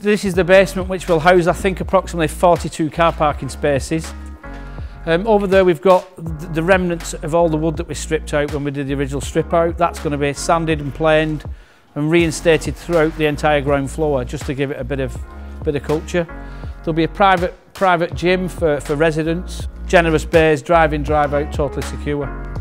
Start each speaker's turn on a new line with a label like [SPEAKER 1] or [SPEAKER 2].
[SPEAKER 1] This is the basement, which will house, I think, approximately 42 car parking spaces. Over there we've got the remnants of all the wood that we stripped out when we did the original strip out. That's going to be sanded and planed and reinstated throughout the entire ground floor, just to give it a bit of culture. There'll be a private gym for residents, generous bays, drive in, drive out, totally secure.